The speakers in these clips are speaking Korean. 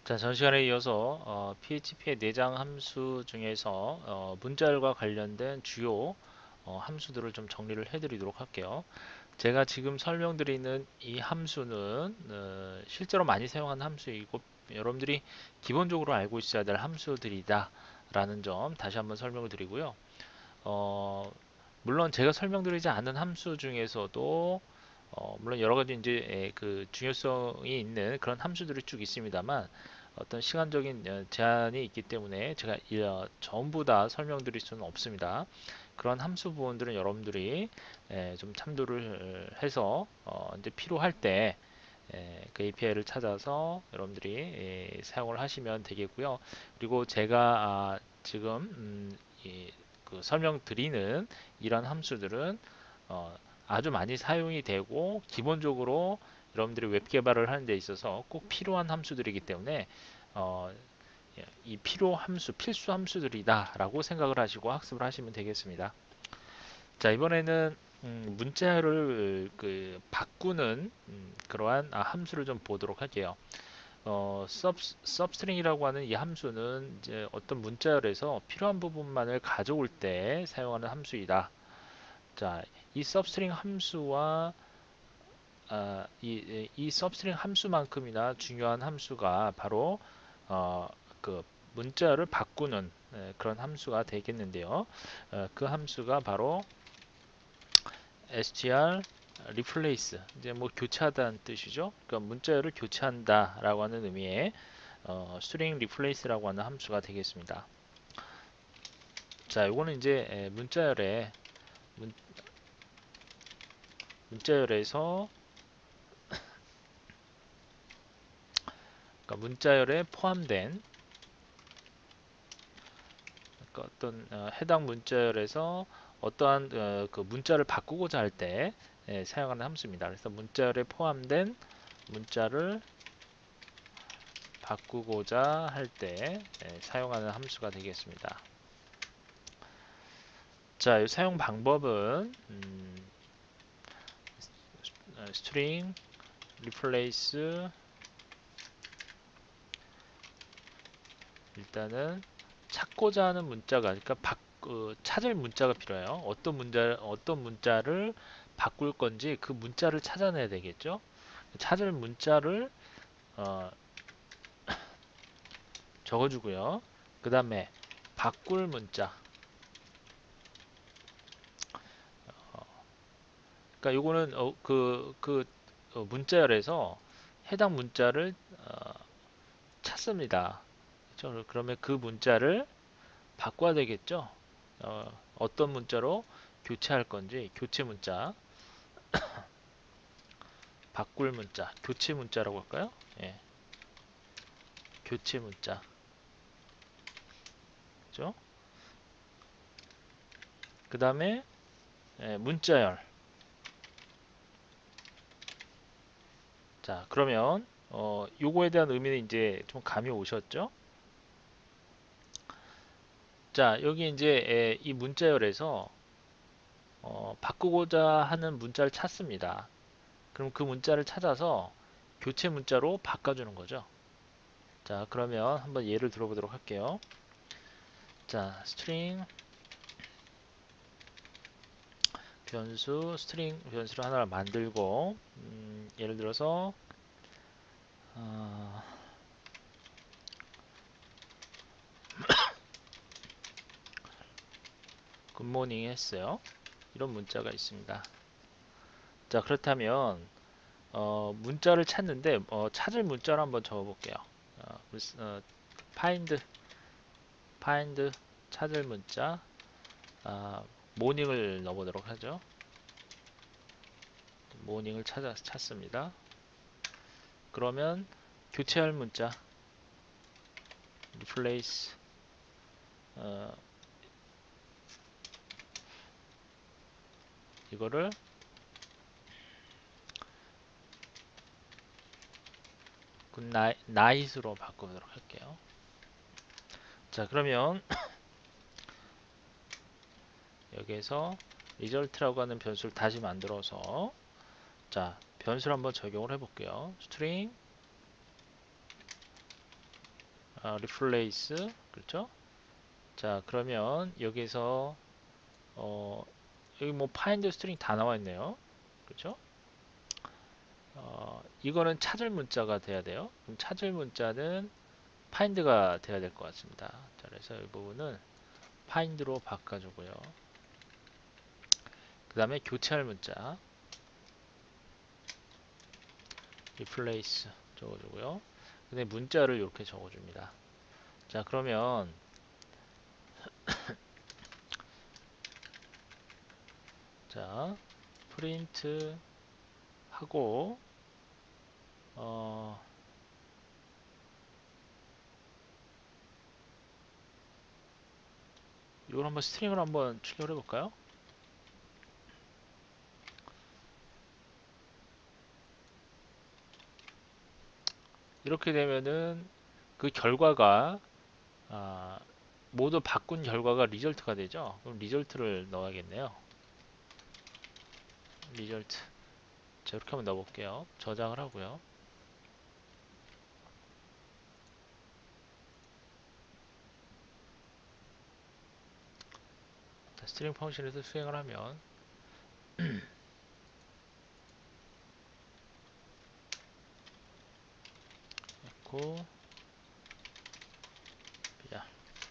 자, 전 시간에 이어서 PHP의 내장 함수 중에서 문자열과 관련된 주요 함수들을 좀 정리를 해드리도록 할게요. 제가 지금 설명드리는 이 함수는 실제로 많이 사용하는 함수이고 여러분들이 기본적으로 알고 있어야 될 함수들이다 라는 점 다시 한번 설명을 드리고요. 어, 물론 제가 설명드리지 않은 함수 중에서도 물론 여러 가지 이제 그 중요성이 있는 그런 함수들이 쭉 있습니다만 어떤 시간적인 제한이 있기 때문에 제가 전부 다 설명드릴 수는 없습니다. 그런 함수 부분들은 여러분들이 좀 참조를 해서 이제 필요할 때 그 API를 찾아서 여러분들이 사용을 하시면 되겠고요. 그리고 제가 지금 그 설명드리는 이런 함수들은 어, 아주 많이 사용이 되고 기본적으로 여러분들이 웹 개발을 하는 데 있어서 꼭 필요한 함수들이기 때문에 어, 이 필요 함수, 필수 함수들이다라고 생각을 하시고 학습을 하시면 되겠습니다. 자, 이번에는 문자를 그 바꾸는 그러한 함수를 좀 보도록 할게요. substring이라고 하는 이 함수는 이제 어떤 문자열에서 필요한 부분만을 가져올 때 사용하는 함수이다. 자, 이 substring 함수와 이 substring 함수만큼이나 중요한 함수가 바로 어, 그 문자를 바꾸는 그런 함수가 되겠는데요. 그 함수가 바로 str replace 이제 뭐 교체하다는 뜻이죠. 그러니까 문자열을 교체한다라고 하는 의미의 string replace라고 하는 함수가 되겠습니다. 자, 이거는 이제 문, 문자열에서 그러니까 문자열에 포함된 그러니까 어떤 해당 문자열에서 어떠한 그 문자를 바꾸고자 할 때 사용하는 함수입니다. 그래서 문자열에 포함된 문자를 바꾸고자 할 때 사용하는 함수가 되겠습니다. 자, 이 사용 방법은 string replace 일단은 찾고자 하는 문자가 그러니까 찾을 문자가 필요해요. 어떤 문자를 바꿀 건지 그 문자를 찾아내야 되겠죠. 찾을 문자를 어, 적어주고요. 그 다음에 바꿀 문자. 그러니까 요거는 문자열에서 해당 문자를 찾습니다. 그렇죠? 그러면 그 문자를 바꿔야 되겠죠. 어떤 문자로 교체할 건지 교체 문자, 바꿀 문자, 교체 문자라고 할까요? 예, 교체 문자. 그죠? 그 다음에 문자열. 자, 그러면 요거에 대한 의미는 이제 좀 감이 오셨죠? 자, 여기 이제 이 문자열에서 바꾸고자 하는 문자를 찾습니다. 그럼 그 문자를 찾아서 교체 문자로 바꿔주는 거죠. 자, 그러면 한번 예를 들어보도록 할게요. 자, 스트링 변수를 하나를 만들고 예를 들어서 어, 굿모닝 했어요. 이런 문자가 있습니다. 자, 그렇다면 문자를 찾는데 찾을 문자를 한번 적어볼게요. find 찾을 문자 모닝을 넣어보도록 하죠. 모닝을 찾습니다. 그러면 교체할 문자 replace 어, 이거를 굿나잇으로 바꾸도록 할게요. 자, 그러면 여기에서 result라고 하는 변수를 다시 만들어서 자, 변수를 한번 적용을 해볼게요. string replace 그렇죠? 자 그러면 여기서 여기 뭐 find string 다 나와 있네요. 그렇죠? 이거는 찾을 문자가 돼야 돼요. 그럼 찾을 문자는 find가 돼야 될 것 같습니다. 자, 그래서 이 부분은 find로 바꿔주고요. 그 다음에 교체할 문자 replace 적어주고요. 근데 문자를 이렇게 적어줍니다. 자 그러면 자 프린트 하고 이걸 한번 스트링을 한번 출력을 해볼까요? 이렇게 되면은 그 결과가 모두 바꾼 결과가 리절트가 되죠. 그럼 리절트를 넣어야겠네요. 리절트. 자, 이렇게 한번 넣어볼게요. 저장을 하고요. 자, 스트링 펑션에서 수행을 하면 고 자,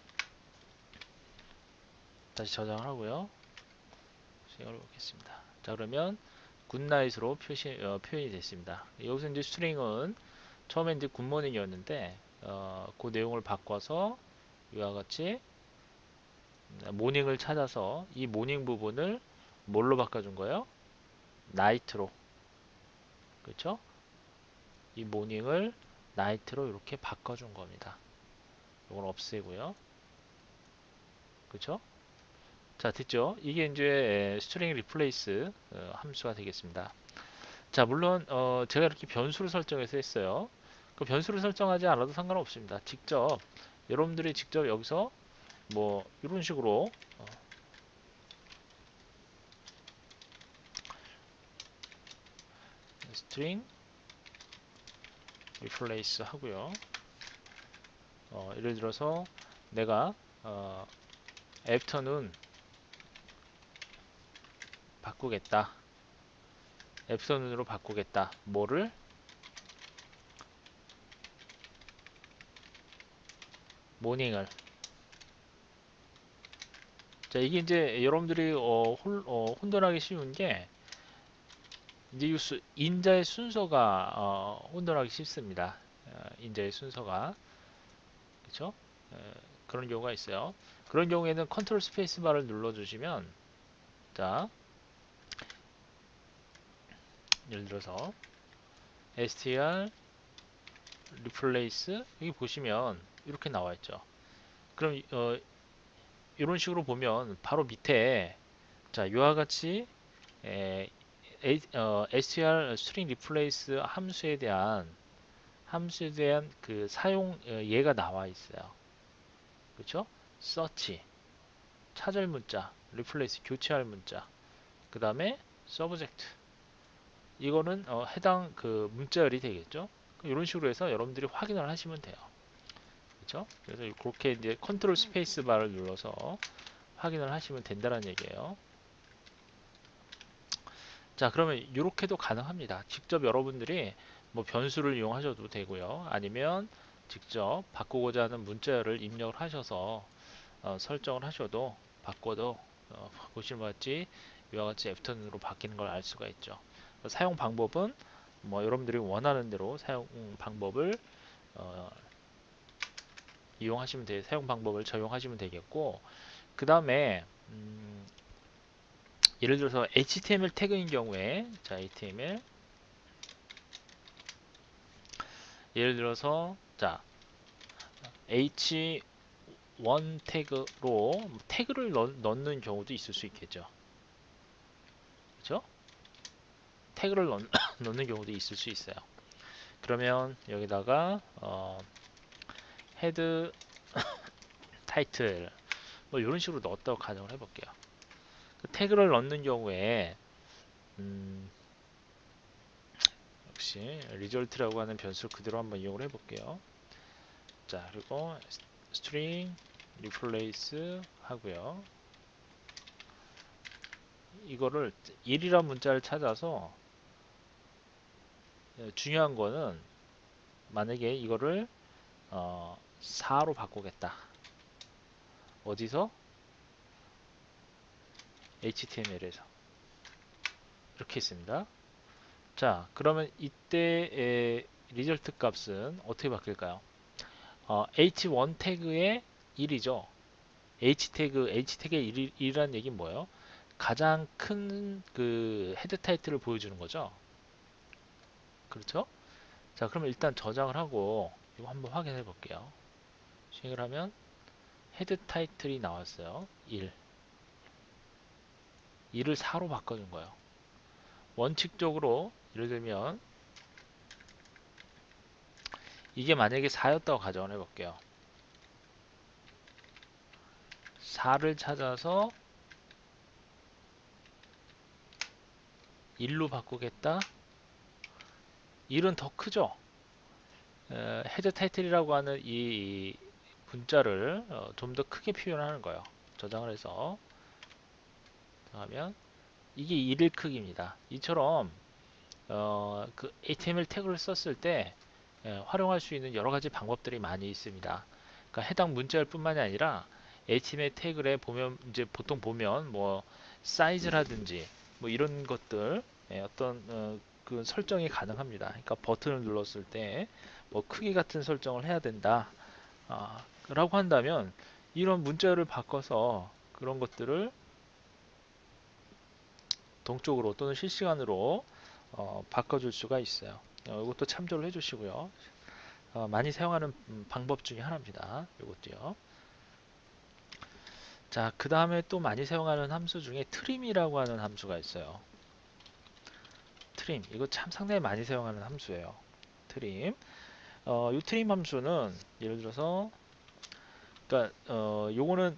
다시 저장을 하고요. 수행을 해보겠습니다. 자, 그러면 굿나잇으로 표현이 됐습니다. 여기서 이제 스트링은 처음에 이제 굿모닝이었는데 그 내용을 바꿔서 이와 같이 모닝을 찾아서 이 모닝 부분을 뭘로 바꿔준 거예요? 나이트로. 그렇죠? 이 모닝을 나이트로 이렇게 바꿔준 겁니다. 이걸 없애고요. 그렇죠? 자, 됐죠? 이게 이제 스트링 리플레이스 함수가 되겠습니다. 자, 물론 제가 이렇게 변수를 설정해서 했어요. 그 변수를 설정하지 않아도 상관없습니다. 직접 여러분들이 직접 여기서 뭐 이런 식으로 string replace 하고요. 예를 들어서 내가 afternoon 바꾸겠다. afternoon으로 바꾸겠다. 뭐를? morning을. 자, 이게 이제 여러분들이 혼돈하기 쉬운 게 이제 인자의 순서가 혼돈하기 쉽습니다. 인자의 순서가 그렇죠? 그런 경우가 있어요. 그런 경우에는 컨트롤 스페이스 바를 눌러주시면 자 예를 들어서 str replace 여기 보시면 이렇게 나와 있죠. 그럼 이런 식으로 보면 바로 밑에 자 이와 같이 str string replace 함수에 대한 그 사용 예가 나와 있어요. 그렇죠? search 찾을 문자, replace 교체할 문자, 그 다음에 subject 이거는 해당 그 문자열이 되겠죠. 이런 식으로 해서 여러분들이 확인을 하시면 돼요. 그렇죠? 그래서 그렇게 이제 컨트롤 스페이스 바를 눌러서 확인을 하시면 된다는 얘기예요. 자, 그러면 이렇게도 가능합니다. 직접 여러분들이 뭐 변수를 이용하셔도 되고요. 아니면 직접 바꾸고자 하는 문자열을 입력을 하셔서 설정을 하셔도 바꿔도 보시는 것 같이 이와 같이 애프터눈으로 바뀌는 걸 알 수가 있죠. 사용 방법은 뭐 여러분들이 원하는 대로 사용 방법을 이용하시면 사용 방법을 적용하시면 되겠고 그 다음에 예를 들어서 HTML 태그인 경우에 자 HTML 예를 들어서 자 H1 태그로 태그를 넣는 경우도 있을 수 있겠죠. 그렇죠? 태그를 넣는 경우도 있을 수 있어요. 그러면 여기다가 헤드 타이틀 뭐 이런 식으로 넣었다고 가정을 해볼게요. 그 태그를 넣는 경우에 역시 리졸트라고 하는 변수를 그대로 한번 이용을 해볼게요. 자, 그리고 string replace 하고요. 이거를 1이란 문자를 찾아서 중요한 거는 만약에 이거를 4로 바꾸겠다. 어디서? HTML에서 이렇게 있습니다. 자, 그러면 이때의 리절트 값은 어떻게 바뀔까요? h1 태그의 1이죠. h 태그의 1이라는 얘기는 뭐예요? 가장 큰 그 헤드 타이틀을 보여주는 거죠. 그렇죠? 자, 그러면 일단 저장을 하고 이거 한번 확인해 볼게요. 싱을 하면 헤드 타이틀이 나왔어요. 1을 4로 바꿔준 거예요. 원칙적으로 예를 들면 이게 만약에 4였다고 가정을 해볼게요. 4를 찾아서 1로 바꾸겠다. 1은 더 크죠? 헤드 타이틀이라고 하는 이 문자를 좀 더 크게 표현하는 거예요. 저장을 해서 하면 이게 1일 크기입니다. 이처럼 그 HTML 태그를 썼을 때 활용할 수 있는 여러 가지 방법들이 많이 있습니다. 그러니까 해당 문자일 뿐만이 아니라 HTML 태그에 보면 이제 보통 보면 뭐 사이즈라든지 뭐 이런 것들 어떤 그 설정이 가능합니다. 그러니까 버튼을 눌렀을 때 뭐 크기 같은 설정을 해야 된다. 라고 한다면 이런 문자를 바꿔서 그런 것들을 동적으로 또는 실시간으로 바꿔줄 수가 있어요. 이것도 참조를 해주시고요. 많이 사용하는 방법 중에 하나입니다. 이것도요. 자, 그 다음에 또 많이 사용하는 함수 중에 트림이라고 하는 함수가 있어요. 트림, 이거 참 상당히 많이 사용하는 함수예요. 트림. 이 트림 함수는 예를 들어서, 그러니까 요거는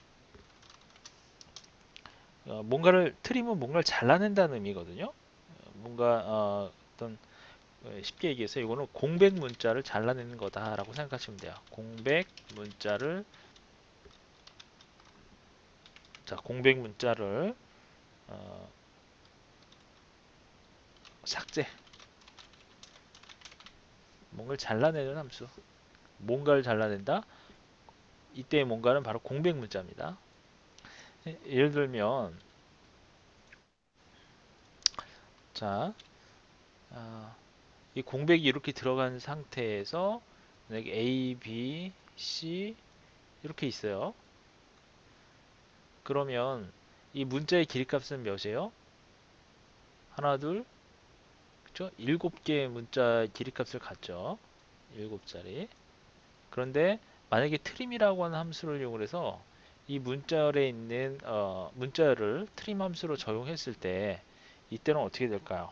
뭔가를 트림은 뭔가를 잘라낸다는 의미거든요. 뭔가 어떤 쉽게 얘기해서 이거는 공백 문자를 잘라내는 거다라고 생각하시면 돼요. 공백 문자를 공백 문자를 어, 삭제, 뭔가를 잘라내는 함수. 뭔가를 잘라낸다. 이때의 뭔가는 바로 공백 문자입니다. 예를 들면 자, 이 공백이 이렇게 들어간 상태에서 만약에 A, B, C 이렇게 있어요. 그러면 이 문자의 길이값은 몇이에요? 하나, 둘, 그쵸? 7개의 문자 길이값을 갖죠. 7자리. 그런데 만약에 트림이라고 하는 함수를 이용해서 이 문자열에 있는 문자열을 트림 함수로 적용했을 때 이때는 어떻게 될까요?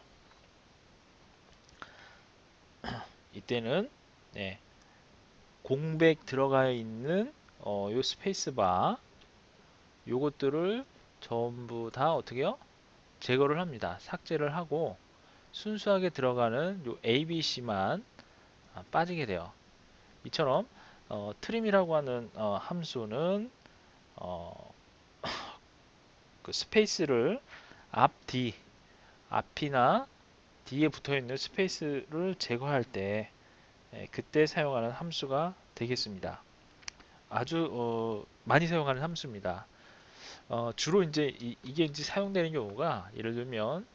이때는 네, 공백 들어가 있는 요 스페이스바 요것들을 전부 다 어떻게요? 제거를 합니다. 삭제를 하고 순수하게 들어가는 요 ABC만 빠지게 돼요. 이처럼 트림이라고 하는 함수는 어, 그 스페이스를 앞, 뒤, 앞이나 뒤에 붙어 있는 스페이스를 제거할 때 그때 사용하는 함수가 되겠습니다. 아주 많이 사용하는 함수입니다. 주로 이제 이게 이제 사용되는 경우가 예를 들면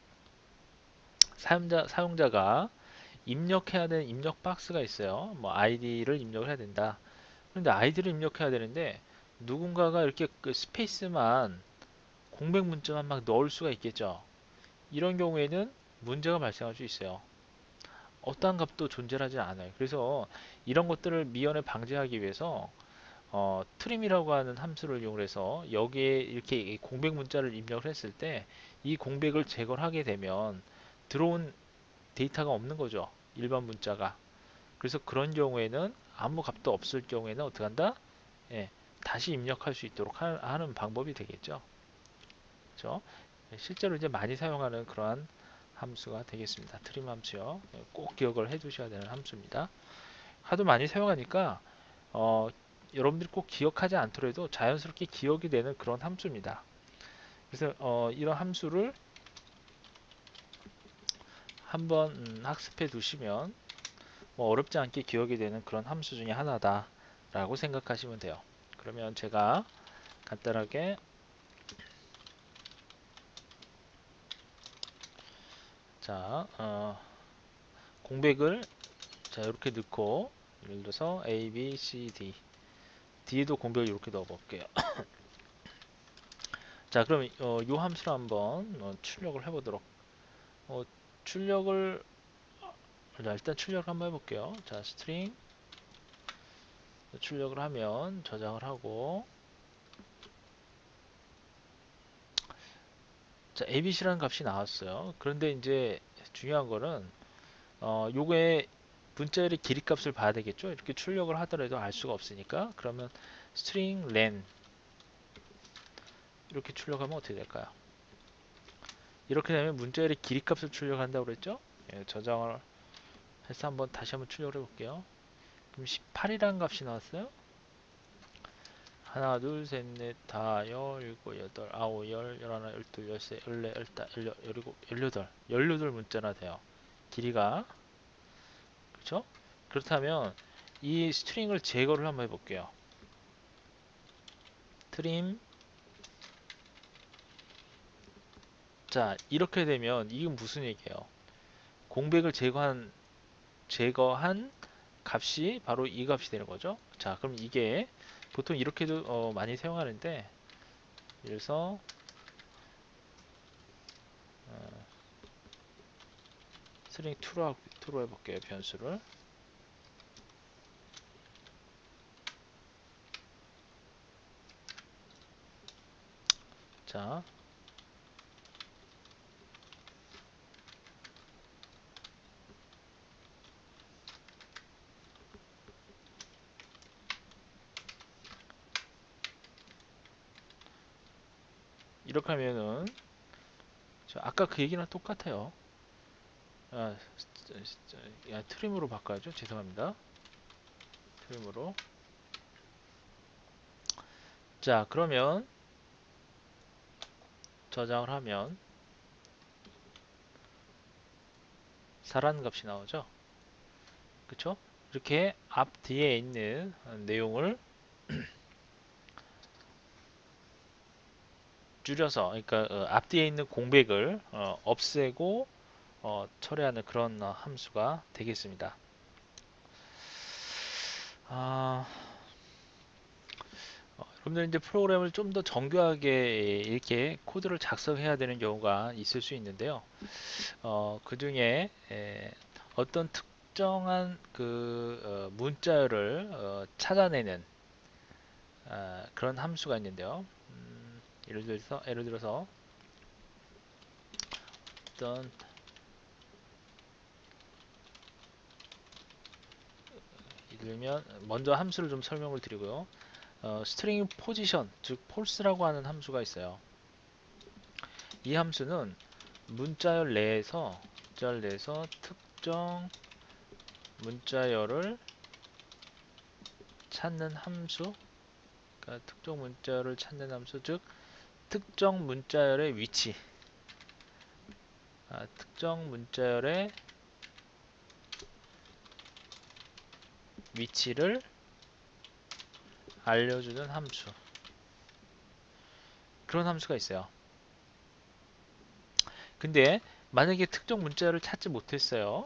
사용자가 입력해야 되는 입력 박스가 있어요. 뭐 아이디를 입력을 해야 된다. 그런데 아이디를 입력해야 되는데 누군가가 이렇게 그 스페이스만 공백 문자만 막 넣을 수가 있겠죠. 이런 경우에는 문제가 발생할 수 있어요. 어떠한 값도 존재하지 않아요. 그래서 이런 것들을 미연에 방지하기 위해서 트림이라고 하는 함수를 이용해서 여기에 이렇게 공백 문자를 입력을 했을 때 이 공백을 제거를 하게 되면 들어온 데이터가 없는 거죠. 일반 문자가. 그래서 그런 경우에는 아무 값도 없을 경우에는 어떻게 한다? 예, 다시 입력할 수 있도록 하는 방법이 되겠죠. 그렇죠? 실제로 이제 많이 사용하는 그러한 함수가 되겠습니다. 트림 함수요. 꼭 기억을 해 두셔야 되는 함수입니다. 하도 많이 사용하니까 어, 여러분들이 꼭 기억하지 않더라도 자연스럽게 기억이 되는 그런 함수입니다. 그래서 이런 함수를 한번 학습해 두시면 뭐 어렵지 않게 기억이 되는 그런 함수 중에 하나다 라고 생각하시면 돼요. 그러면 제가 간단하게 자 공백을 자 이렇게 넣고 예를 들어서 A, B, C, D D에도 공백을 이렇게 넣어 볼게요. 자 그럼 요 함수를 한번 출력을 해 보도록 어, 출력을 자, 일단 출력을 한번 해볼게요. 자 스트링 출력을 하면 저장을 하고 자 ABC라는 값이 나왔어요. 그런데 이제 중요한 거는 요거의 문자열의 길이 값을 봐야 되겠죠. 이렇게 출력을 하더라도 알 수가 없으니까 그러면 string len 이렇게 출력하면 어떻게 될까요? 이렇게 되면 문자열의 길이 값을 출력한다고 그랬죠. 예, 저장을 해서 한번 다시 한번 출력을 해볼게요. 그럼 18이라는 값이 나왔어요. 하나, 둘, 셋, 넷, 다, 열, 일곱, 여덟, 아홉, 열, 열하나, 열둘, 열세, 열네, 열다, 열일곱, 열여덟, 열여덟 문자나 돼요. 길이가 그렇죠? 그렇다면 이 스트링을 제거를 한번 해볼게요. 트림 자 이렇게 되면 이건 무슨 얘기예요? 공백을 제거한 값이 바로 이 값이 되는 거죠. 자 그럼 이게 보통 이렇게도 많이 사용하는데 그래서 어, 스트링 2로 해볼게요. 변수를 자 이렇게 하면은 아까 그 얘기랑 똑같아요. 아, 트림으로 바꿔야죠. 죄송합니다. 트림으로 자 그러면 저장을 하면 4라는 값이 나오죠. 그쵸? 이렇게 앞 뒤에 있는 내용을 줄여서 그러니까 앞뒤에 있는 공백을 없애고 처리하는 그런 함수가 되겠습니다. 아, 여러분들 이제 프로그램을 좀 더 정교하게 이렇게 코드를 작성해야 되는 경우가 있을 수 있는데요. 그 중에 어떤 특정한 그 문자열을 찾아내는 그런 함수가 있는데요. 예를 들어서 어떤 예를 들면 먼저 함수를 좀 설명을 드리고요. 스트링 포지션 즉 폴스라고 하는 함수가 있어요. 이 함수는 문자열 내에서 특정 문자열을 찾는 함수 그러니까 특정 문자열을 찾는 함수 즉 특정 문자열의 위치 특정 문자열의 위치를 알려주는 함수 그런 함수가 있어요. 근데 만약에 특정 문자열을 찾지 못했어요.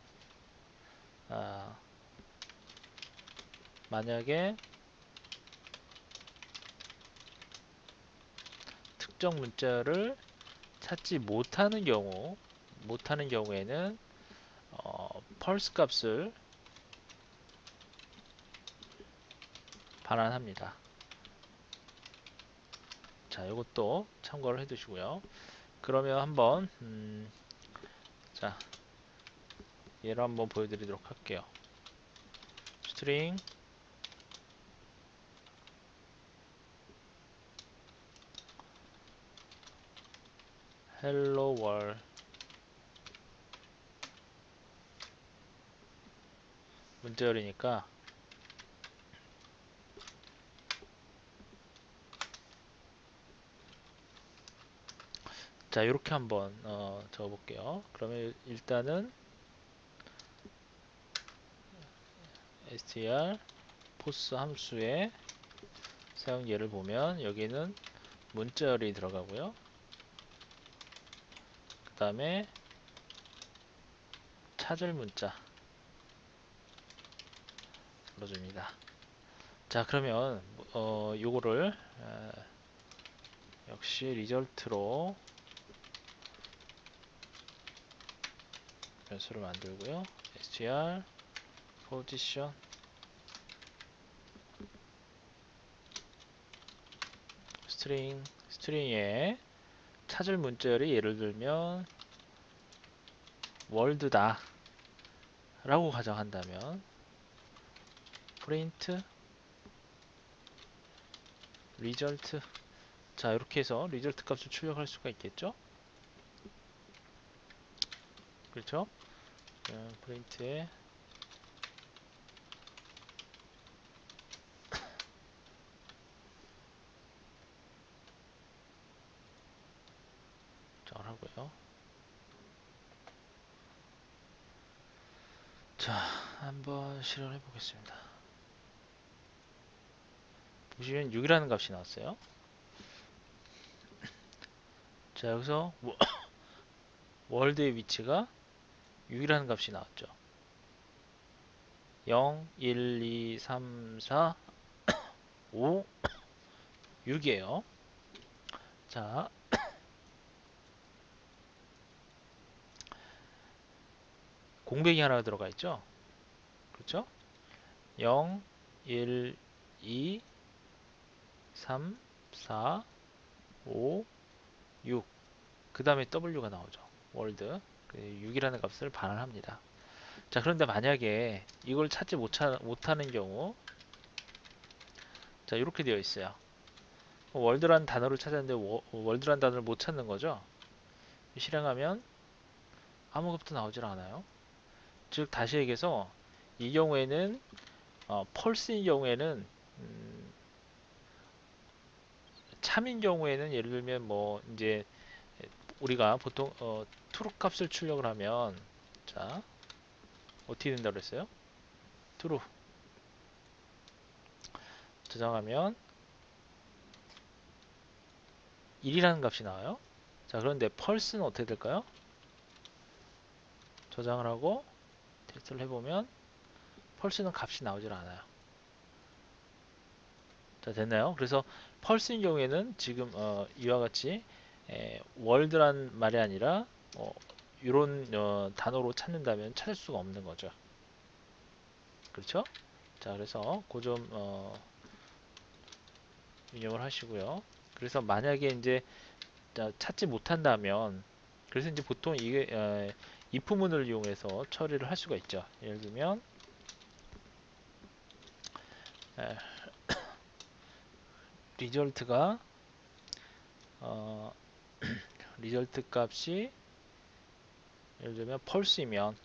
아, 만약에 특정 문자열을 찾지 못하는 경우에는 펄스 값을 반환합니다. 자, 이것도 참고를 해두시고요. 그러면 한번 자 얘를 한번 보여드리도록 할게요. 스트링 hello world 문자열이니까 자, 이렇게 한번 적어볼게요. 그러면 일단은 str 포스 함수의 사용 예를 보면 여기는 문자열이 들어가고요. 그 다음에 찾을 문자 불러줍니다. 자, 그러면 요거를 역시 리절트로 변수를 만들고요. str position 스트링에 찾을 문자열이 예를 들면 월드다 라고 가정한다면 print result. 자, 이렇게 해서 리절트 값을 출력할 수가 있겠죠. 그렇죠. 프린트에 저걸 하고요. 자, 한번 실현해 보겠습니다. 보시면 6이라는 값이 나왔어요. 자, 여기서 월드의 위치가 6이라는 값이 나왔죠. 0, 1, 2, 3, 4, 5, 6이에요. 자, 공백이 하나 들어가 있죠. 그렇죠? 0, 1, 2, 3, 4, 5, 6. 그 다음에 W가 나오죠. 월드. 6이라는 값을 반환합니다. 자, 그런데 만약에 이걸 찾지 못하는 경우, 자, 이렇게 되어 있어요. 월드라는 단어를 찾았는데 월드라는 단어를 못 찾는 거죠. 실행하면 아무것도 나오질 않아요. 즉, 다시 얘기해서 이 경우에는 펄스인 경우에는 참인 경우에는 예를 들면 뭐 이제 우리가 보통 true 값을 출력을 하면, 자, 어떻게 된다고 그랬어요? true 저장하면 1이라는 값이 나와요. 자, 그런데 펄스는 어떻게 될까요? 저장을 하고 테스트를 해보면 펄스는 값이 나오질 않아요. 자, 됐나요? 그래서 펄스인 경우에는 지금 이와 같이 월드란 말이 아니라 이런 단어로 찾는다면 찾을 수가 없는 거죠. 그렇죠? 자, 그래서 그 점 유념을 하시고요. 그래서 만약에 이제 찾지 못한다면, 그래서 이제 보통 이게 if문을 이용해서 처리를 할 수가 있죠. 예를 들면 리절트가 리절트 값이 예를 들면 펄스이면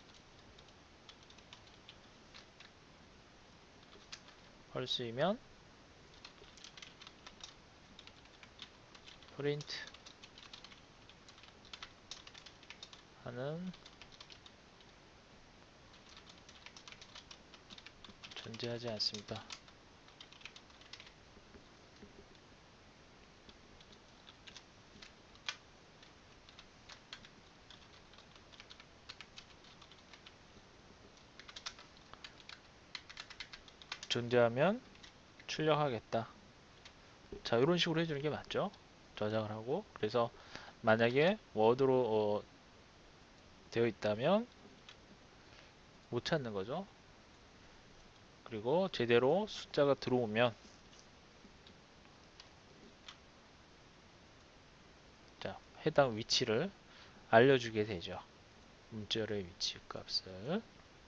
프린트 하는 존재하지 않습니다. 존재하면 출력하겠다. 자, 이런 식으로 해주는 게 맞죠? 저장을 하고, 그래서 만약에 워드로 되어 있다면 못 찾는 거죠. 그리고 제대로 숫자가 들어오면, 자, 해당 위치를 알려주게 되죠. 문자열의 위치 값을.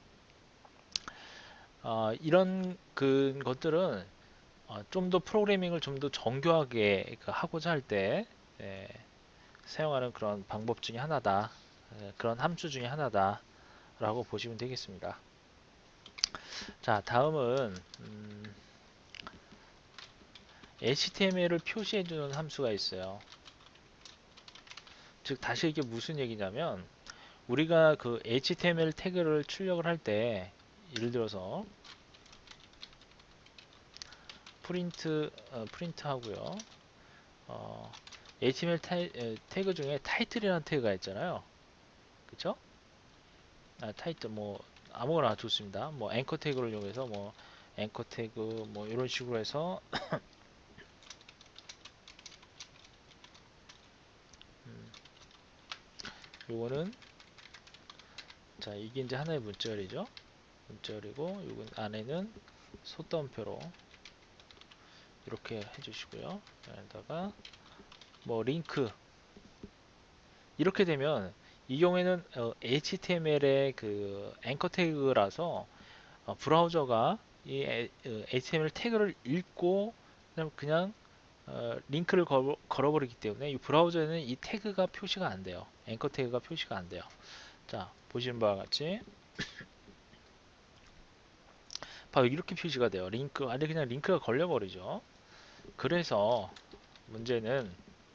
이런 것들은 좀 더 프로그래밍을 좀 더 정교하게 하고자 할 때 사용하는 그런 방법 중에 하나다. 그런 함수 중에 하나다 라고 보시면 되겠습니다. 자, 다음은 HTML을 표시해주는 함수가 있어요. 즉 다시 이게 무슨 얘기냐면 우리가 그 HTML 태그를 출력을 할 때 예를 들어서 프린트 하고요. 어, HTML 태그 중에 타이틀이라는 태그가 있잖아요. 그쵸? 타이틀 뭐 아무거나 좋습니다. 뭐 앵커 태그를 이용해서 뭐 앵커 태그 뭐 이런 식으로 해서 요거는 자 이게 이제 하나의 문자열이죠. 문자열이고 요건 안에는 솥다운표로 이렇게 해주시고요. 여기다가 뭐 링크 이렇게 되면 이 경우에는 HTML의 그 앵커 태그라서 브라우저가 이 HTML 태그를 읽고 그냥 링크를 걸어버리기 때문에 이 브라우저에는 이 태그가 표시가 안 돼요. 앵커 태그가 표시가 안 돼요. 자, 보시는 바와 같이 바로 이렇게 표시가 돼요. 링크 아니 그냥 링크가 걸려버리죠. 그래서 문제는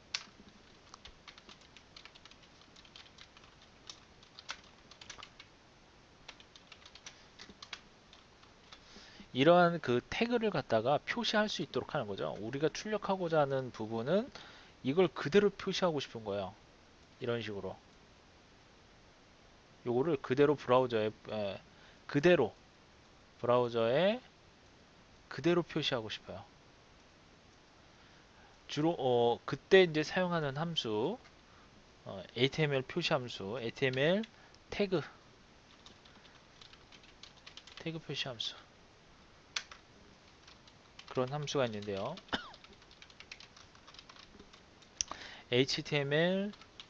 이러한 그 태그를 갖다가 표시할 수 있도록 하는 거죠. 우리가 출력하고자 하는 부분은 이걸 그대로 표시하고 싶은 거예요. 이런 식으로 요거를 그대로 그대로 브라우저에 그대로 표시하고 싶어요. 주로 그때 이제 사용하는 함수 HTML 표시 함수, HTML 태그 표시 함수 그런 함수가 있는데요. HTML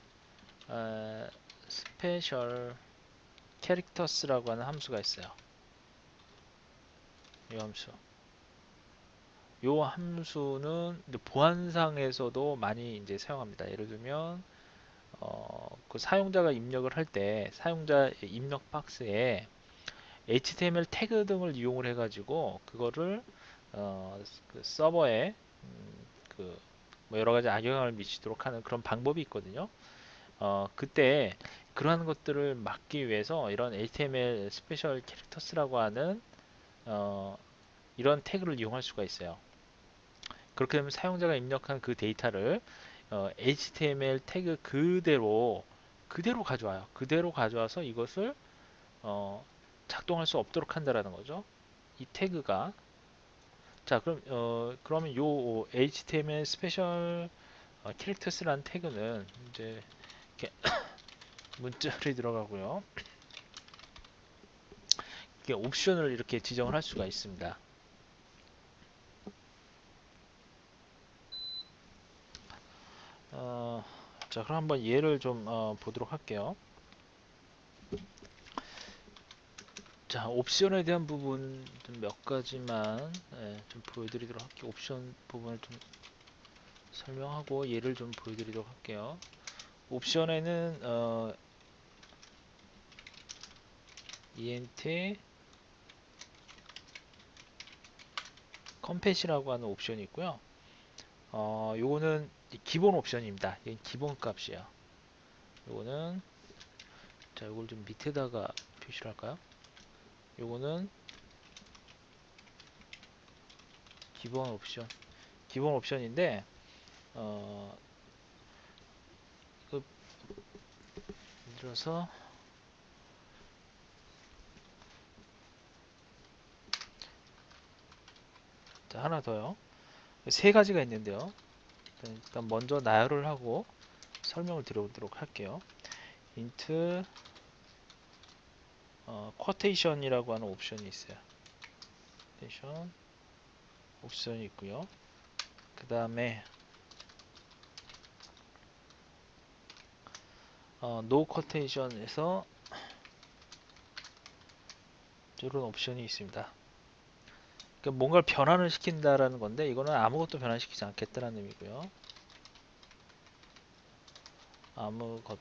스페셜 캐릭터스라고 하는 함수가 있어요. 이 함수. 요 함수는 보안상에서도 많이 이제 사용합니다. 예를 들면 그 사용자가 입력을 할 때 사용자 입력 박스에 HTML 태그 등을 이용을 해가지고 그거를 그 서버에 그뭐 여러 가지 악영향을 미치도록 하는 그런 방법이 있거든요. 그때 그러한 것들을 막기 위해서 이런 HTML 스페셜 캐릭터스라고 하는 이런 태그를 이용할 수가 있어요. 그렇게 되면 사용자가 입력한 그 데이터를 HTML 태그 그대로 가져와요. 그대로 가져와서 이것을 어, 작동할 수 없도록 한다라는 거죠. 이 태그가 자 그러면 요 HTML 스페셜 캐릭터스라는 태그는 이제 이렇게 문자열이 들어가고요. 이게 옵션을 이렇게 지정을 할 수가 있습니다. 어, 자 그럼 한번 예를 좀 보도록 할게요. 자 옵션에 대한 부분 좀 몇 가지만 좀 보여드리도록 할게요. 옵션 부분을 좀 설명하고 예를 좀 보여드리도록 할게요. 옵션에는 ENT 컴팻이라고 하는 옵션이 있고요. 요거는 기본 옵션입니다. 이건 기본 값이에요. 요거는 자 요걸 좀 밑에다가 표시를 할까요? 요거는 기본 옵션인데 그 예를 들어서 자 하나 더요. 세 가지가 있는데요. 일단 먼저 나열을 하고 설명을 드려보도록 할게요. int quotation이라고 하는 옵션이 있어요. quotation 옵션이 있고요. 그 다음에 no quotation에서 이런 옵션이 있습니다. 그러니까 뭔가를 변환을 시킨다라는 건데 이거는 아무것도 변환시키지 않겠다라는 의미고요. 아무것도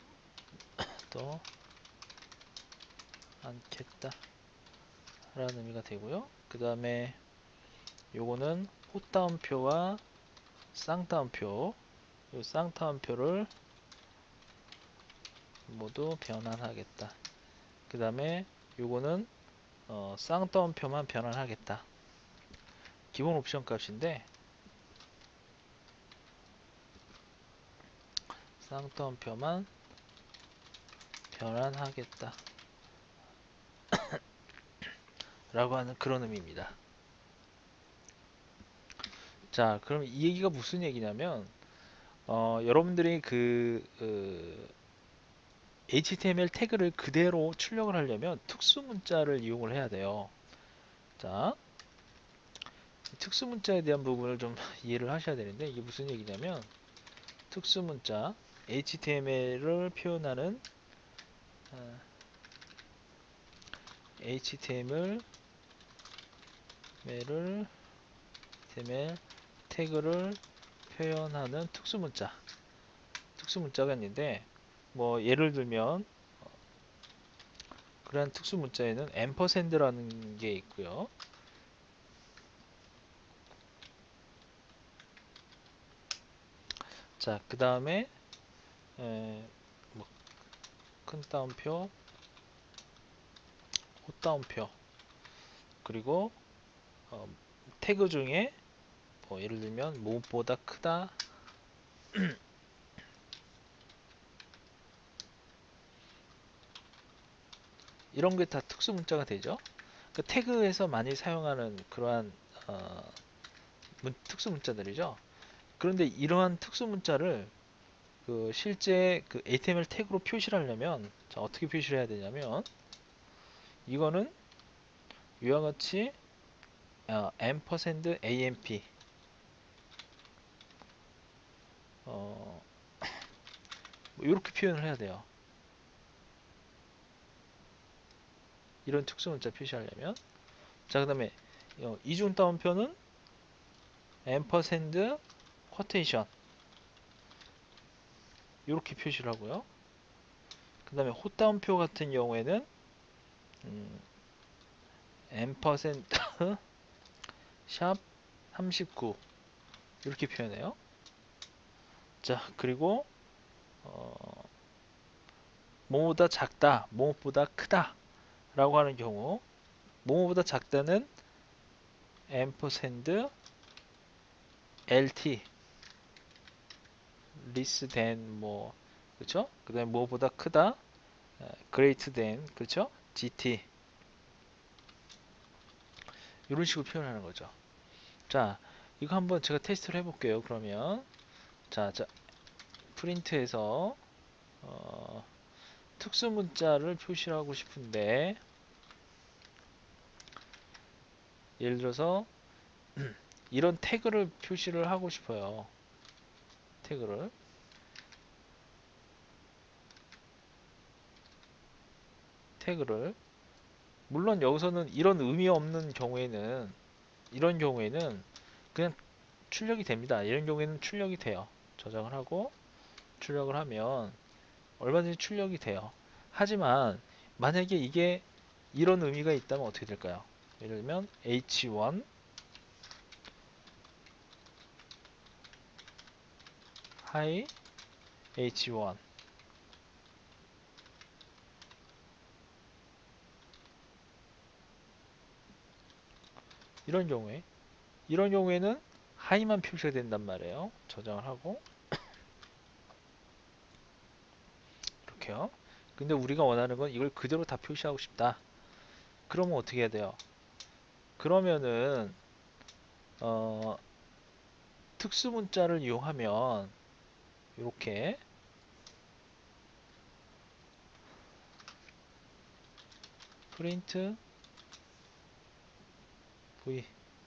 않겠다라는 의미가 되고요. 그 다음에 요거는 폿다운표와 쌍따옴표 이 쌍따옴표를 모두 변환하겠다. 그 다음에 요거는 쌍따옴표만 변환하겠다. 기본 옵션 값인데 쌍따옴표만 변환하겠다 라고 하는 그런 의미입니다. 자, 그럼 이 얘기가 무슨 얘기냐면 여러분들이 HTML 태그를 그대로 출력을 하려면 특수 문자를 이용을 해야 돼요. 자, 특수 문자에 대한 부분을 좀 이해를 하셔야 되는데 이게 무슨 얘기냐면 특수 문자 HTML을 표현하는 HTML 태그를 표현하는 특수 문자가 있는데 뭐 예를 들면 그러한 특수 문자에는 앰퍼샌드라는 게 있고요. 자, 그 다음에 큰 따옴표, 호따옴표, 그리고 태그 중에 뭐 예를 들면 무엇보다 크다, 이런 게 다 특수 문자가 되죠. 그 태그에서 많이 사용하는 그러한 특수 문자들이죠. 그런데 이러한 특수 문자를 실제 HTML 태그로 표시를 하려면 자, 어떻게 표시를 해야 되냐면 이거는 이와 같이 $amp 이렇게 표현을 해야 돼요. 이런 특수 문자 표시하려면 자, 그 다음에 이중 따옴표는 ampersand quotation 이렇게 표시를 하고요. 그 다음에 호따옴표 같은 경우에는 ampersand 샵 39 이렇게 표현해요. 자, 그리고 뭐보다 작다, 뭐보다 크다 라고 하는 경우 뭐보다 작다는 ampersand lt less than 뭐 그쵸? 그 다음에 뭐보다 크다 greater than 그쵸? gt 이런 식으로 표현하는 거죠. 자, 이거 한번 제가 테스트를 해볼게요. 그러면 자, 프린트에서 특수 문자를 표시하고 싶은데 예를 들어서 이런 태그를 표시를 하고 싶어요. 태그를 물론 여기서는 이런 의미 없는 경우에는 이런 경우에는 그냥 출력이 됩니다. 이런 경우에는 출력이 돼요. 저장을 하고 출력을 하면 얼마든지 출력이 돼요. 하지만 만약에 이게 이런 의미가 있다면 어떻게 될까요? 예를 들면 h1 hi h1 이런 경우에는 hi만 표시가 된단 말이에요. 저장을 하고 이렇게요. 근데 우리가 원하는 건 이걸 그대로 다 표시하고 싶다. 그러면 어떻게 해야 돼요? 그러면은 어, 특수 문자를 이용하면 이렇게 프린트 v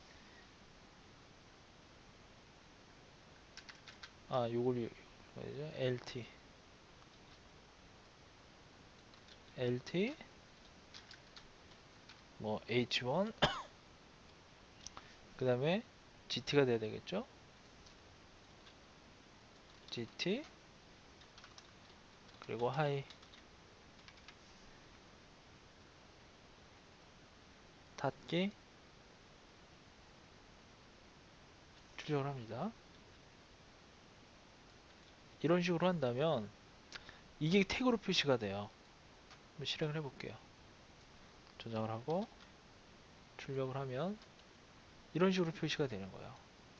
요걸 lt 뭐 h1 그 다음에 gt가 돼야 되겠죠? gt 그리고 hi 닫기 출력을 합니다. 이런 식으로 한다면 이게 태그로 표시가 돼요. 한번 실행을 해볼게요. 저장을 하고 출력을 하면 이런 식으로 표시가 되는 거예요.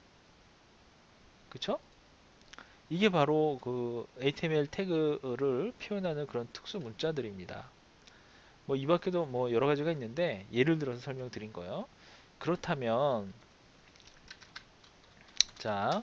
그쵸? 이게 바로 그 HTML 태그를 표현하는 그런 특수 문자들입니다. 뭐 이 밖에도 뭐 여러 가지가 있는데 예를 들어서 설명드린 거예요. 그렇다면 자,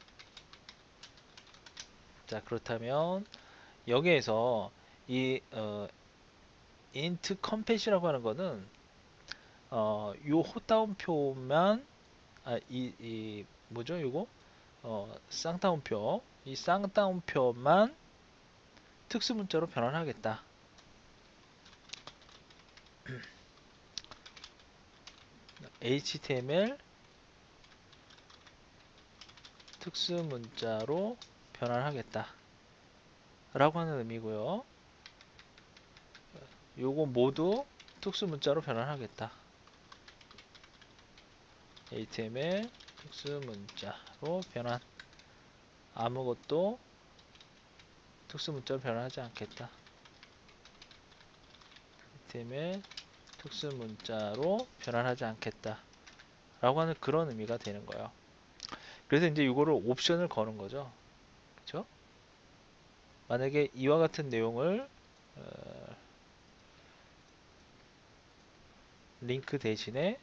그렇다면 여기에서 이 int compat이라고 하는 거는 요 호따옴표만 이 뭐죠? 요거 쌍따옴표 이 쌍따옴표만 특수 문자로 변환하겠다. HTML 특수 문자로 변환하겠다 라고 하는 의미고요. 요거 모두 특수 문자로 변환하겠다. HTML 특수 문자로 변환. 아무것도 특수 문자로 변환하지 않겠다. HTML 특수 문자로 변환하지 않겠다 라고 하는 그런 의미가 되는 거예요. 그래서 이제 이거를 옵션을 거는 거죠. 그쵸? 만약에 이와 같은 내용을 링크 대신에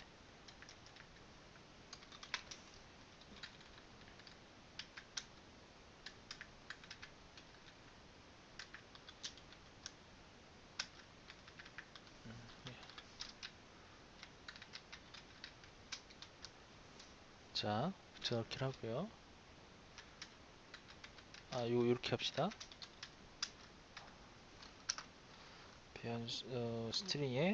자 붙여넣기를 하고요. 요렇게 합시다. 스트링에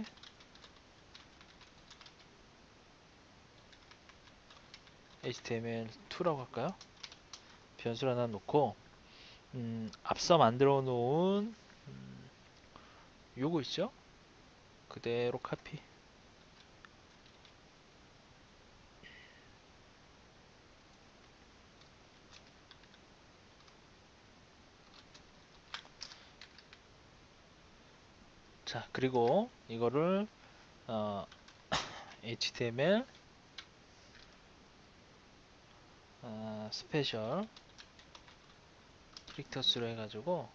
HTML2라고 할까요? 변수를 하나 놓고 앞서 만들어 놓은 요거 있죠? 그대로 카피. 자, 그리고 이거를 HTML 스페셜 캐릭터스로 해가지고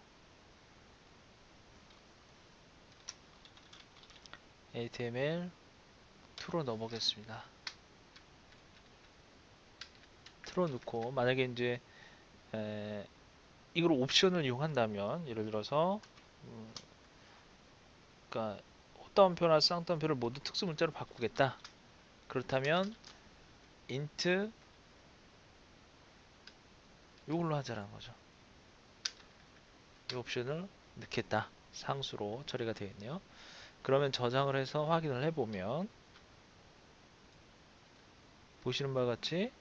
HTML2로 넣어보겠습니다. 틀어 놓고 만약에 이제 이걸 옵션을 이용한다면 예를 들어서 그러니까 호따옴표나 쌍따옴표를 모두 특수 문자로 바꾸겠다. 그렇다면 int 이걸로 하자라는 거죠. 이 옵션을 넣겠다. 상수로 처리가 되겠네요. 그러면 저장을 해서 확인을 해보면 보시는 바와 같이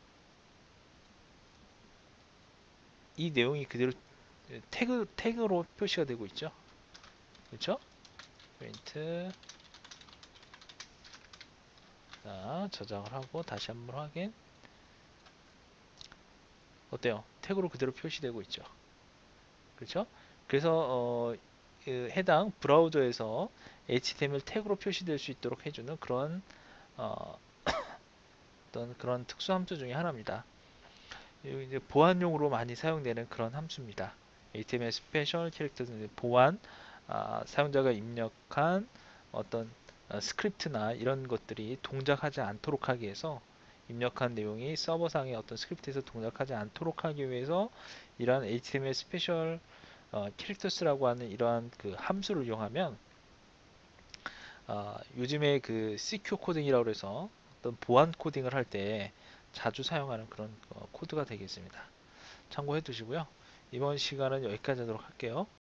이 내용이 그대로 태그로 표시가 되고 있죠. 그렇죠? 프린트. 자, 저장을 하고 다시 한번 확인. 어때요? 태그로 그대로 표시되고 있죠. 그렇죠? 그래서 해당 브라우저에서 HTML 태그로 표시될 수 있도록 해주는 그런 어, 어떤 그런 특수 함수 중에 하나입니다. 이제 보안용으로 많이 사용되는 그런 함수입니다. HTML 스페셜 캐릭터 보안, 사용자가 입력한 어떤 스크립트나 이런 것들이 동작하지 않도록 하기 위해서 입력한 내용이 서버상의 어떤 스크립트에서 동작하지 않도록 하기 위해서 이러한 HTML 스페셜 캐릭터스라고 하는 이러한 그 함수를 이용하면 요즘에 그 CQ 코딩이라고 해서 어떤 보안 코딩을 할 때 자주 사용하는 그런 코드가 되겠습니다. 참고해 두시고요. 이번 시간은 여기까지 하도록 할게요.